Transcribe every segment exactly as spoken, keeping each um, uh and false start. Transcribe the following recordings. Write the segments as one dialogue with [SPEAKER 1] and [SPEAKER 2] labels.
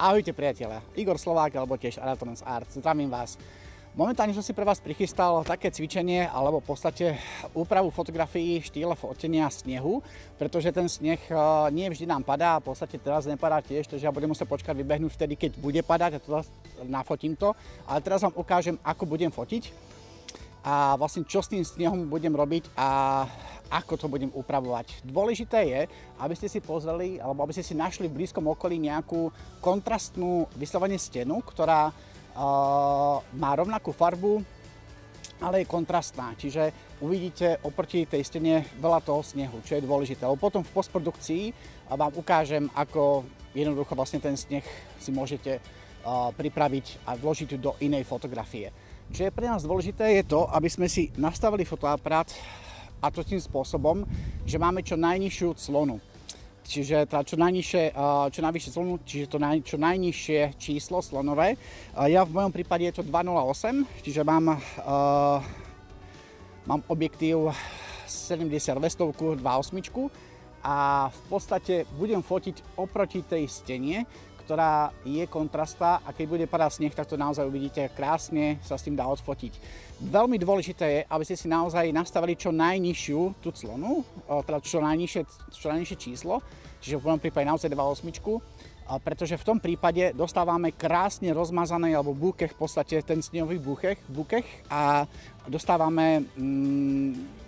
[SPEAKER 1] Ahojte priatelia, Igor Slovák alebo tiež Aratrans Art, zdravím vás. Momentálne som si pre vás prichystal také cvičenie alebo v podstate úpravu fotografií v štýle fotenia snehu, pretože ten sneh nie vždy nám padá a v podstate teraz nepadá tiež, takže ja budem musieť počkať vybehnúť vtedy, keď bude padať a to nafotím to. Ale teraz vám ukážem, ako budem fotiť a vlastne čo s tým snehom budem robiť a ako to budem upravovať. Dôležité je, aby ste si pozreli alebo aby ste si našli v blízkom okolí nejakú kontrastnú vyslovene stenu, ktorá uh, má rovnakú farbu, ale je kontrastná. Čiže uvidíte oproti tej stene veľa toho snehu, čo je dôležité. Lebo potom v postprodukcii vám ukážem, ako jednoducho vlastne ten sneh si môžete uh, pripraviť a vložiť do inej fotografie. Čo je pre nás dôležité je to, aby sme si nastavili fotoaparát a to tým spôsobom, že máme čo najnižšiu clonu. Čiže tá čo najnižšie, čo najvyššie clonu, čiže to naj, čo najnižšie číslo slonové. Ja v mojom prípade je to dva nula osem, čiže mám, uh, mám objektív sedemdesiat dva stovku dva osem a v podstate budem fotiť oproti tej stene, ktorá je kontrastná a keď bude padať sneh, tak to naozaj uvidíte krásne, sa s tým dá odfotiť. Veľmi dôležité je, aby ste si naozaj nastavili čo najnižšiu tú clonu, teda čo najnižšie, čo najnižšie číslo, čiže v mojom prípade naozaj dva osem, pretože v tom prípade dostávame krásne rozmazaný alebo búkeh, v podstate ten snehový búkeh, búkeh a dostávame mm,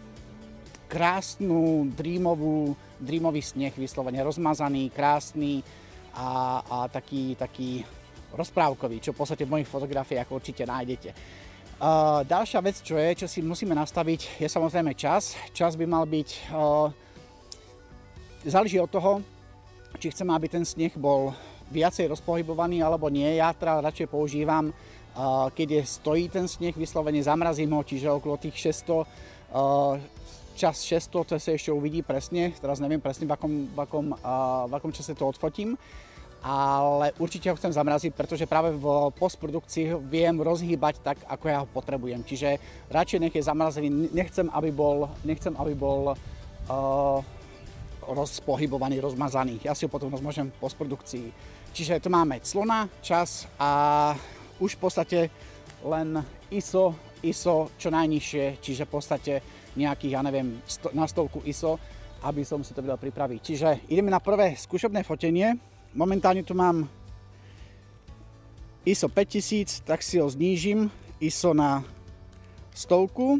[SPEAKER 1] krásnu dreamovú, dreamový sneh, vyslovene rozmazaný, krásny, A, a taký, taký rozprávkový, čo v podstate v mojich fotografiách určite nájdete. Uh, ďalšia vec, čo je, čo si musíme nastaviť, je samozrejme čas. Čas by mal byť, uh, záleží od toho, či chceme, aby ten sneh bol viacej rozpohybovaný alebo nie. Ja teda radšej používam, uh, keď je stojí ten sneh, vyslovene zamrazím ho, čiže okolo tých šesťsto, uh, čas šesťsto, to sa ešte uvidí presne, teraz neviem presne v akom, v akom, uh, v akom čase to odfotím, ale určite ho chcem zamraziť, pretože práve v postprodukcii viem rozhýbať tak, ako ja ho potrebujem. Čiže radšej nech je zamrazený, nechcem, aby bol, nechcem, aby bol uh, rozpohybovaný, rozmazaný. Ja si ho potom rozmôžem v postprodukcii. Čiže tu máme clona, čas a už v podstate len í es ó, í es ó čo najnižšie, čiže v podstate nejakých, ja neviem, sto, na stovku í es ó, aby som si to vedel pripraviť. Čiže ideme na prvé skúšobné fotenie. Momentálne tu mám í es ó päťtisíc, tak si ho znížim, í es ó na stovku.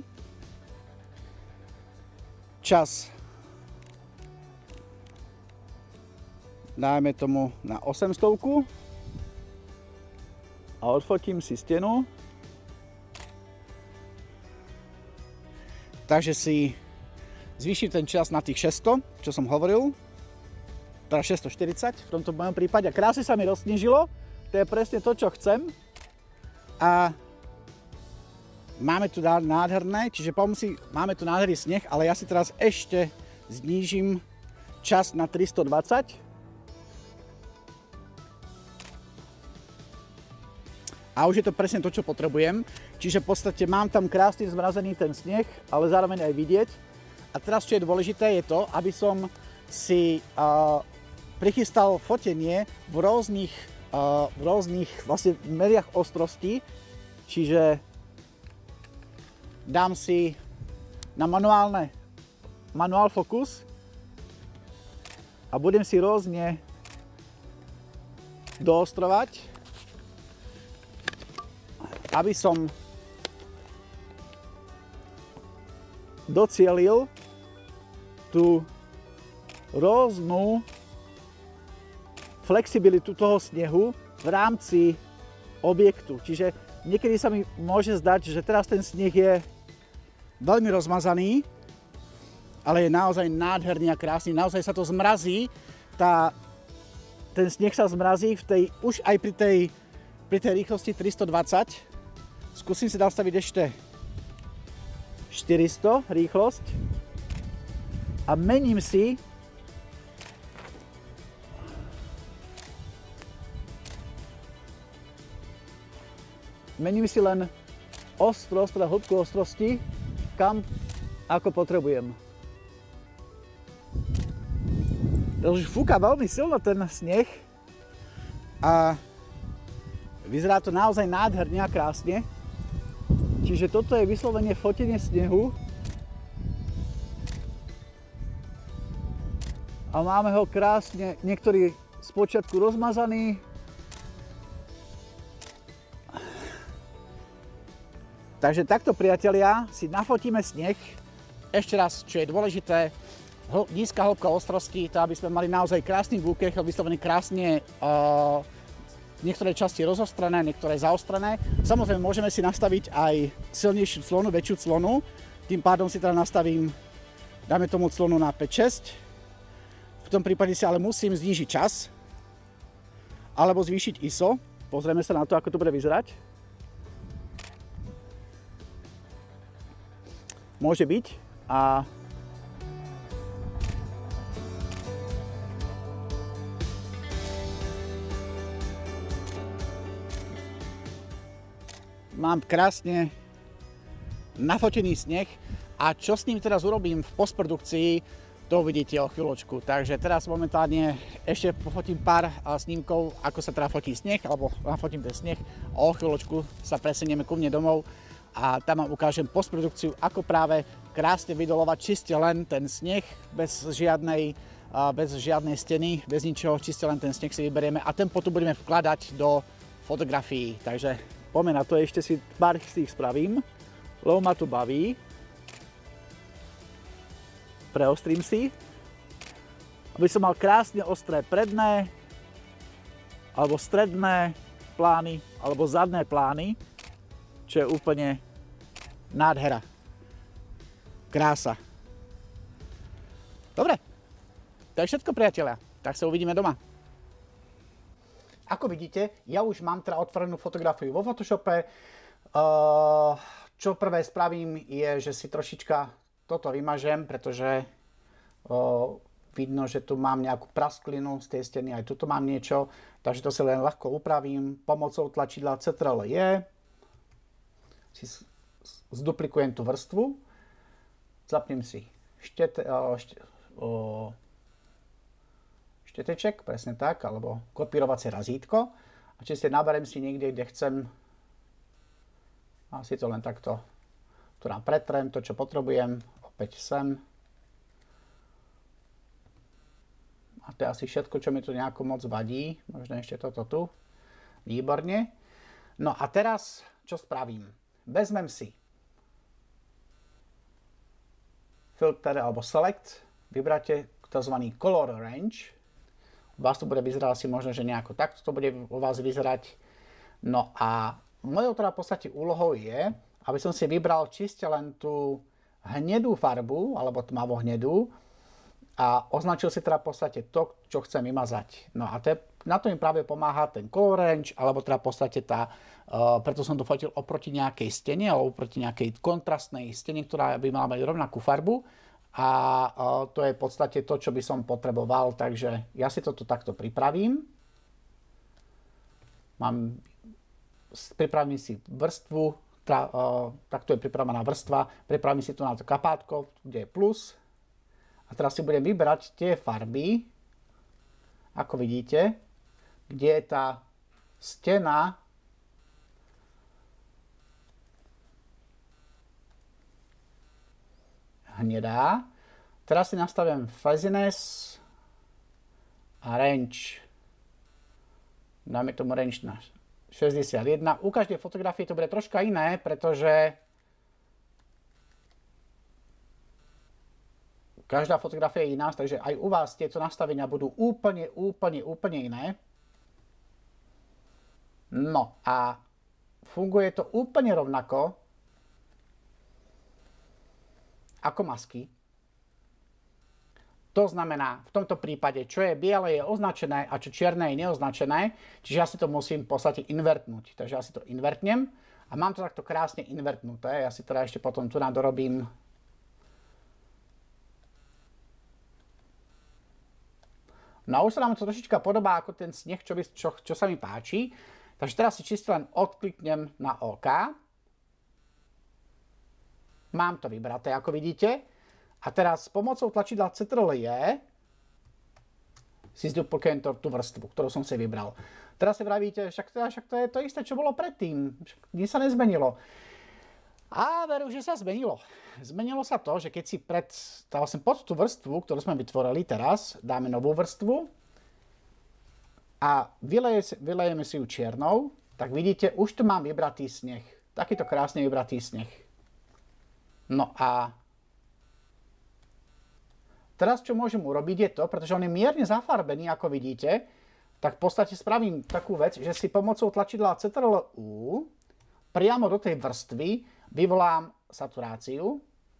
[SPEAKER 1] Čas dajme tomu na osemstovku a odfotím si stenu. Takže si zvýšim ten čas na tých šesťsto, čo som hovoril. Teda šesťstoštyridsať v tomto mojom prípade. Krásne sa mi rozsnežilo. To je presne to, čo chcem. A máme tu nádherné, čiže pomysli, máme tu nádherný sneh, ale ja si teraz ešte znížim čas na tristodvadsať. A už je to presne to, čo potrebujem. Čiže v podstate mám tam krásny zmrazený ten sneh, ale zároveň aj vidieť. A teraz, čo je dôležité, je to, aby som si uh, prichystal fotenie v rôznych, uh, v rôznych vlastne meriach ostrosti. Čiže dám si na manuálne, manuál fokus a budem si rôzne doostrovať, aby som docielil tú rôznu flexibilitu toho snehu v rámci objektu. Čiže niekedy sa mi môže zdať, že teraz ten sneh je veľmi rozmazaný, ale je naozaj nádherný a krásny. Naozaj sa to zmrazí, tá, ten sneh sa zmrazí v tej, už aj pri tej, pri tej rýchlosti tristodvadsať. Skúsim si nastaviť ešte štyristo rýchlosť a mením si mením si len ostrosť, teda hĺbku ostrosti, kam ako potrebujem. To už fúka veľmi silno ten sneh a Vyzerá to naozaj nádherne a krásne. Čiže toto je vyslovene fotenie snehu. A máme ho krásne, niektorý spočiatku rozmazaný. Takže takto, priatelia, si nafotíme sneh. Ešte raz, čo je dôležité, nízka hĺbka ostrostí, to aby sme mali naozaj krásny búkeh, vyslovene krásne uh, niektoré časti rozostrené, niektoré zaostrené. Samozrejme, môžeme si nastaviť aj silnejšiu clonu, väčšiu clonu. Tým pádom si teda nastavím, dáme tomu clonu na päť šesť. V tom prípade si ale musím znížiť čas, alebo zvýšiť í es ó. Pozrieme sa na to, ako to bude vyzerať. Môže byť. A mám krásne nafotený sneh a čo s ním teraz urobím v postprodukcii, to uvidíte o chvíľočku. Takže teraz momentálne ešte pofotím pár snímkov, ako sa teda fotí sneh, alebo nafotím ten sneh a o chvíľočku sa presunieme ku mne domov a tam vám ukážem postprodukciu, ako práve krásne vydolovať čiste len ten sneh bez žiadnej, bez žiadnej steny, bez ničoho, čiste len ten sneh si vyberieme a ten potom budeme vkladať do fotografií. Takže poďme na to, ešte si pár z tých spravím, lebo ma to baví. Preostrím si, aby som mal krásne ostré predné, alebo stredné plány, alebo zadné plány, čo je úplne nádhera. Krása. Dobre, to je všetko, priatelia. Tak sa uvidíme doma. Ako vidíte, ja už mám teda otvorenú fotografiu vo Photoshope. Čo prvé spravím je, že si trošička toto vymažem, pretože vidno, že tu mám nejakú prasklinu z tej steny, aj tuto mám niečo, takže to si len ľahko upravím pomocou tlačidla Ctrl J. Si zduplikujem tú vrstvu, zapnem si štete, šte, o, šteteček, presne tak, alebo kopírovacie razítko a čiste naberem si niekde, kde chcem, a si to len takto tu nám pretrem, to čo potrebujem, opäť sem. A to je asi všetko, čo mi tu nejako moc vadí, možno ešte toto tu, výborne. No a teraz, čo spravím? Vezmem si filter alebo select, vybráte tzv. Color range. U vás to bude vyzerať asi možno, že nejako takto to bude u vás vyzerať. No a mojou teda v podstate úlohou je, aby som si vybral čiste len tú hnedú farbu, alebo tmavo hnedú a označil si teda v podstate to, čo chcem vymazať. No a to je, na to mi práve pomáha ten color range, alebo teda v podstate tá, uh, preto som to fotil oproti nejakej stene, alebo oproti nejakej kontrastnej stene, ktorá by mala mať rovnakú farbu. A uh, to je v podstate to, čo by som potreboval, takže ja si toto takto pripravím. Mám, pripravím si vrstvu, tá, uh, takto je pripravená vrstva, pripravím si tu na to kapátko, kde je plus. A teraz si budem vybrať tie farby, ako vidíte, kde je tá stena hnedá. Teraz si nastavím fuzziness a range. Dáme tomu range na šesťdesiatjeden. U každej fotografie to bude troška iné, pretože každá fotografia je iná, takže aj u vás tieto nastavenia budú úplne, úplne, úplne iné. No a funguje to úplne rovnako ako masky. To znamená, v tomto prípade, čo je biele je označené a čo čierne je neoznačené, čiže ja si to musím v podstate invertnúť. Takže ja si to invertnem a mám to takto krásne invertnuté. Ja si teda ešte potom tu nadorobím no a už sa nám to trošička podobá ako ten sneh, čo, by, čo, čo sa mi páči. Takže teraz si čisto len odkliknem na OK. Mám to vybraté, ako vidíte. A teraz pomocou tlačidla Ctrl J si zduplikujem tú vrstvu, ktorú som si vybral. Teraz si vravíte, však to, však to je to isté, čo bolo predtým. Nič sa nezmenilo. A veru, že sa zmenilo. Zmenilo sa to, že keď si pred, vlastne pod tú vrstvu, ktorú sme vytvorili teraz, dáme novú vrstvu a vyleje, vylejeme si ju čiernou, tak vidíte, už tu mám vybratý sneh. Takýto krásne vybratý sneh. No a teraz, čo môžem urobiť, je to, pretože on je mierne zafarbený, ako vidíte, tak v podstate spravím takú vec, že si pomocou tlačidla cé trl ú priamo do tej vrstvy vyvolám saturáciu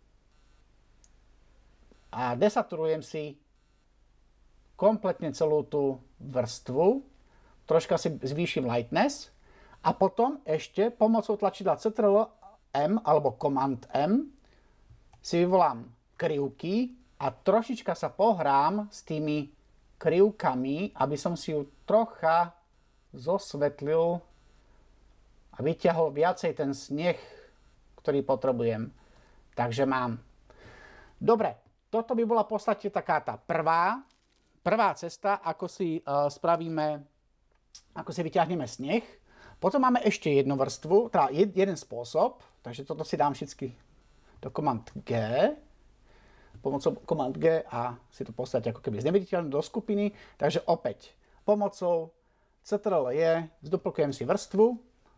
[SPEAKER 1] a desaturujem si kompletne celú tú vrstvu, troška si zvýšim lightness a potom ešte pomocou tlačidla cé trl em alebo Command M si vyvolám krivky a trošička sa pohrám s tými krivkami, aby som si ju trocha zosvetlil a vyťahol viacej ten sneh, ktorý potrebujem. Takže mám. Dobre, toto by bola v podstate taká tá prvá, prvá cesta, ako si uh, spravíme, ako si vyťahneme sneh. Potom máme ešte jednu vrstvu, teda jed, jeden spôsob, takže toto si dám vždy do Command G, pomocou Command G a si to postaviť ako keby zneviditeľné do skupiny. Takže opäť pomocou cé trl J zduplikujem si vrstvu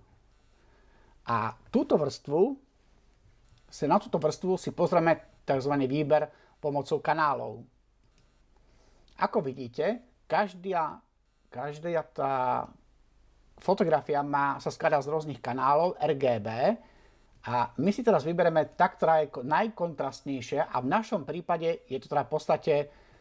[SPEAKER 1] a túto vrstvu, si na túto vrstvu si pozrieme tzv. Výber pomocou kanálov. Ako vidíte, každá, každá tá fotografia má, sa skladá z rôznych kanálov er gé bé. A my si teraz vyberieme tá, ktorá je najkontrastnejšia a v našom prípade je to teda v podstate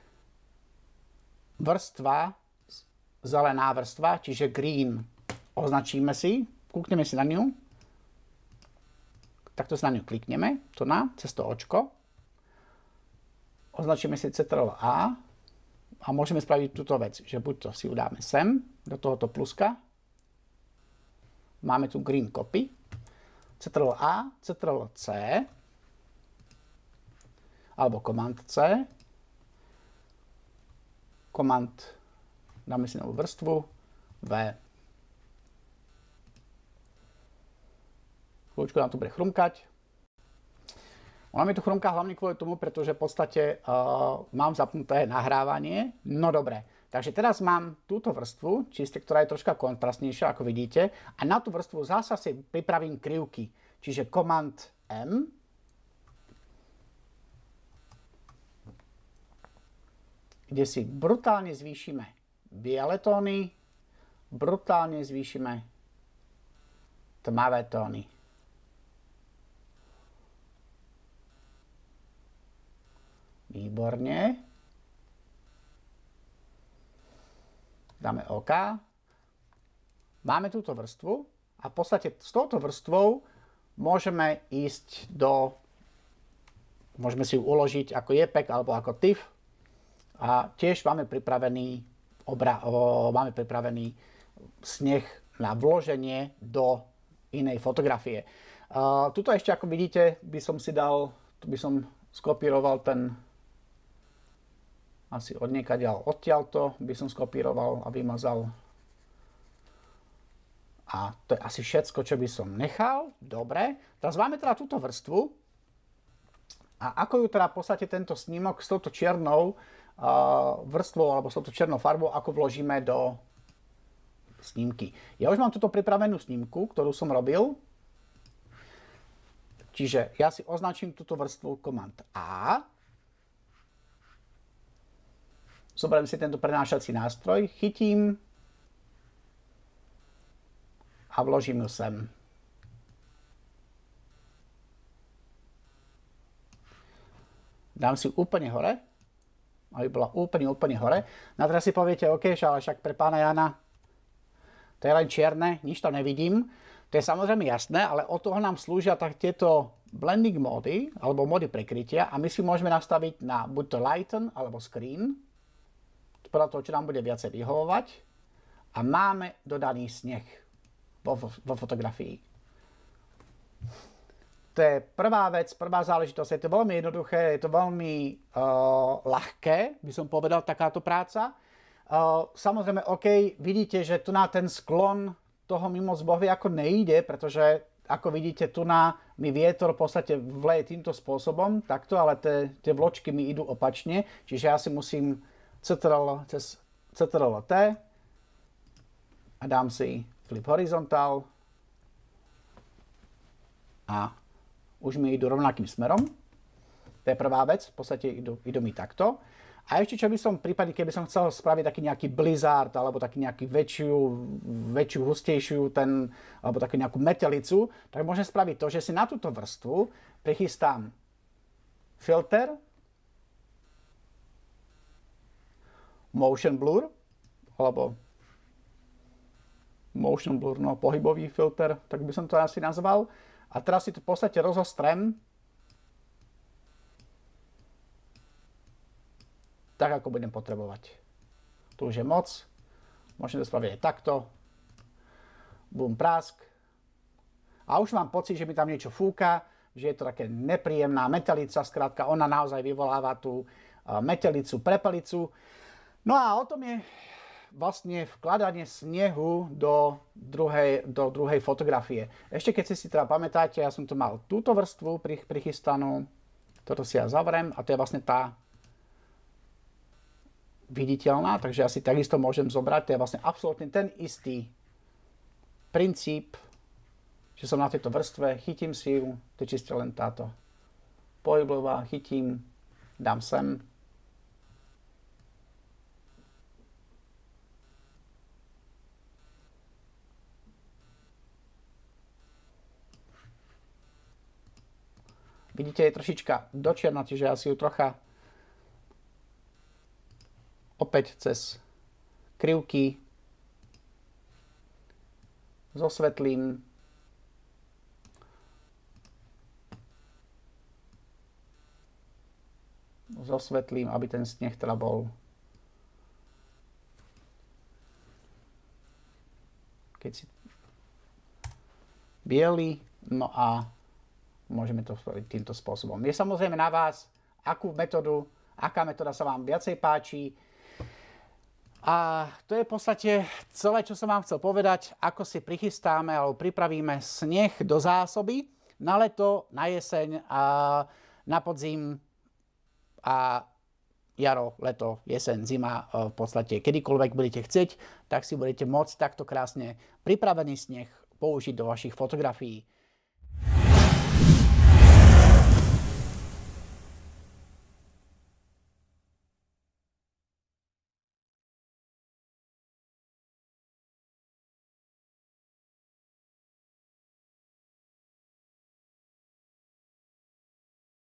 [SPEAKER 1] vrstva, zelená vrstva, čiže green. Označíme si, kúkneme si na ňu, takto si na ňu klikneme, tu na, cez to očko. Označíme si cé trl á a môžeme spraviť túto vec, že buď to si udáme sem, do tohoto pluska, máme tu green copy, cé trl á, cé trl C, alebo Command C, Command, dáme si novú vrstvu, V. Chvíľučku nám to bude chrumkať. Ona mi tu chrumká hlavne kvôli tomu, pretože v podstate uh, mám zapnuté nahrávanie. No dobre. Takže teraz mám túto vrstvu, čiste, ktorá je troška kontrastnejšia, ako vidíte. A na tú vrstvu zasa si pripravím krivky. Čiže Command M. Kde si brutálne zvýšime biele tóny. Brutálne zvýšime tmavé tóny. Výborne. Dáme OK. Máme túto vrstvu a v podstate s touto vrstvou môžeme ísť do, môžeme si ju uložiť ako jé pé gé alebo ako TIFF a tiež máme pripravený, obra, o, máme pripravený sneh na vloženie do inej fotografie. Uh, tuto ešte, ako vidíte, by som si dal, tu by som skopíroval ten asi odniekaďal odtiaľto by som skopíroval a vymazal. A to je asi všetko, čo by som nechal. Dobre. Teraz máme teda túto vrstvu. A ako ju teda v podstate tento snímok s touto čiernou uh, vrstvou alebo s touto čiernou farbou, ako vložíme do snímky. Ja už mám túto pripravenú snímku, ktorú som robil. Čiže ja si označím túto vrstvu Command A. Zoberiem si tento prenášací nástroj, chytím a vložím ju sem. Dám si úplne hore, aby bola úplne, úplne hore. No a teraz si poviete, OK, ale však pre pána Jana to je len čierne, nič tam nevidím. To je samozrejme jasné, ale od toho nám slúžia tak tieto blending módy, alebo módy prekrytia a my si môžeme nastaviť na buď to lighten, alebo screen, podľa toho, čo nám bude viacej vyhovovať. A máme dodaný sneh vo, vo fotografii. To je prvá vec, prvá záležitosť. Je to veľmi jednoduché, je to veľmi uh, ľahké, by som povedal, takáto práca. Samozrejme, OK, vidíte, že tu na ten sklon toho mimozbohy ako nejde, pretože ako vidíte, tu na mi vietor v podstate vleje týmto spôsobom, takto, ale tie vločky mi idú opačne, čiže ja si musím ctrl cez ctrl T a dám si flip horizontál a už mi idú rovnakým smerom. To je prvá vec, v podstate idú, idú mi takto. A ešte čo by som v prípade, keby som chcel spraviť taký nejaký blizzard, alebo taký nejaký väčšiu, väčšiu, hustejšiu, ten, alebo takú nejakú metelicu, tak môžem spraviť to, že si na túto vrstvu prichystám filter, motion blur, alebo motion blur, no pohybový filter, tak by som to asi nazval. A teraz si to v podstate rozostrem, tak, ako budem potrebovať. Tu už je moc. Môžem to spraviť aj takto. Bum, prásk. A už mám pocit, že mi tam niečo fúka, že je to také nepríjemná metelica. Skrátka, ona naozaj vyvoláva tú metelicu, prepelicu. No a o tom je vlastne vkladanie snehu do druhej, do druhej fotografie. Ešte keď si si teda pamätáte, ja som tu mal túto vrstvu prichystanú. Toto si ja zavrem a to je vlastne tá viditeľná, takže ja si takisto môžem zobrať, to je vlastne absolútne ten istý princíp, že som na tejto vrstve, chytím si ju, to je čiste len táto pohybová, chytím, dám sem. Vidíte, je trošička dočierna, čiže ja si ju trocha opäť cez krivky zosvetlím. Zosvetlím, aby ten sneh teda bol keď si biely, no a môžeme to spraviť týmto spôsobom. Je samozrejme na vás, akú metódu, aká metóda sa vám viacej páči. A to je v podstate celé, čo som vám chcel povedať, ako si prichystáme alebo pripravíme sneh do zásoby na leto, na jeseň, a na podzim a jaro, leto, jeseň, zima, v podstate kedykoľvek budete chcieť, tak si budete môcť takto krásne pripravený sneh použiť do vašich fotografií.